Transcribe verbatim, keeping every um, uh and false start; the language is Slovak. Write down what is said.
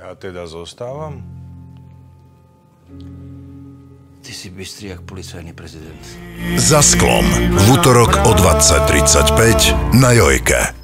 Ja teda zostávam? Ty si bystrý jak policajný prezident. Za sklom. V útorok o dvadsať tridsaťpäť na Jojke.